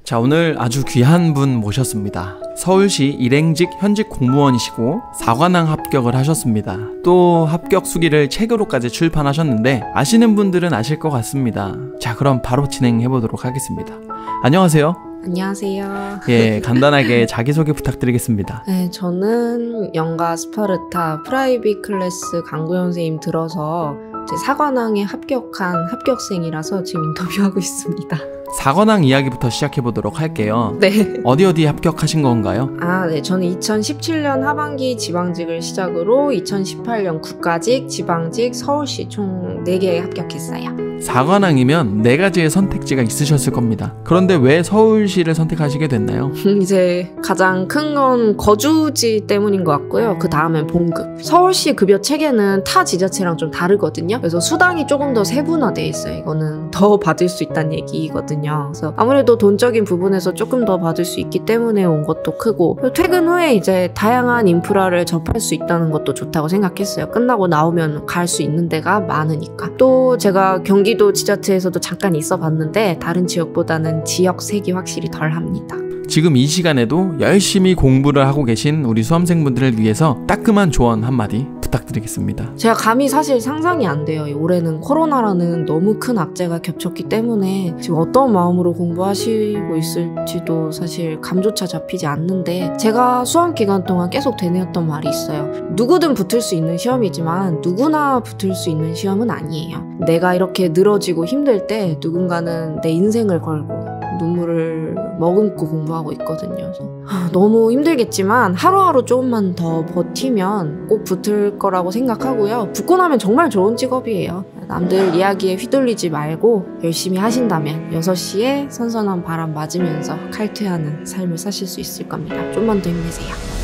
자, 오늘 아주 귀한 분 모셨습니다. 서울시 일행직 현직 공무원이시고 사관왕 합격을 하셨습니다. 또 합격 수기를 책으로까지 출판하셨는데 아시는 분들은 아실 것 같습니다. 자, 그럼 바로 진행해 보도록 하겠습니다. 안녕하세요. 안녕하세요. 예, 간단하게 자기소개 부탁드리겠습니다. 네, 저는 영가 스파르타 프라이빗 클래스 강구현 선생님 들어서 사관왕에 합격한 합격생이라서 지금 인터뷰하고 있습니다. 사관왕 이야기부터 시작해 보도록 할게요. 네. 어디 합격하신 건가요? 네. 저는 2017년 하반기 지방직을 시작으로 2018년 국가직, 지방직, 서울시 총 4개에 합격했어요. 사관왕이면 4가지의 선택지가 있으셨을 겁니다. 그런데 왜 서울시를 선택하시게 됐나요? 이제 가장 큰 건 거주지 때문인 것 같고요. 그 다음엔 봉급. 서울시 급여 체계는 타 지자체랑 좀 다르거든요. 그래서 수당이 조금 더 세분화되어 있어요. 이거는 더 받을 수 있다는 얘기거든요. 그래서 아무래도 돈적인 부분에서 조금 더 받을 수 있기 때문에 온 것도 크고, 퇴근 후에 이제 다양한 인프라를 접할 수 있다는 것도 좋다고 생각했어요. 끝나고 나오면 갈 수 있는 데가 많으니까. 또 제가 경기도 지자체에서도 잠깐 있어 봤는데 다른 지역보다는 지역색이 확실히 덜합니다. 지금 이 시간에도 열심히 공부를 하고 계신 우리 수험생분들을 위해서 따끔한 조언 한마디 부탁드리겠습니다. 제가 감히 사실 상상이 안 돼요. 올해는 코로나라는 너무 큰 악재가 겹쳤기 때문에 지금 어떤 마음으로 공부하시고 있을지도 사실 감조차 잡히지 않는데, 제가 수험 기간 동안 계속 되뇌었던 말이 있어요. 누구든 붙을 수 있는 시험이지만 누구나 붙을 수 있는 시험은 아니에요. 내가 이렇게 늘어지고 힘들 때 누군가는 내 인생을 걸고 눈물을 머금고 공부하고 있거든요. 그래서 너무 힘들겠지만 하루하루 조금만 더 버티면 꼭 붙을 거라고 생각하고요. 붙고 나면 정말 좋은 직업이에요. 남들 이야기에 휘둘리지 말고 열심히 하신다면 6시에 선선한 바람 맞으면서 칼퇴하는 삶을 사실 수 있을 겁니다. 좀만 더 힘내세요.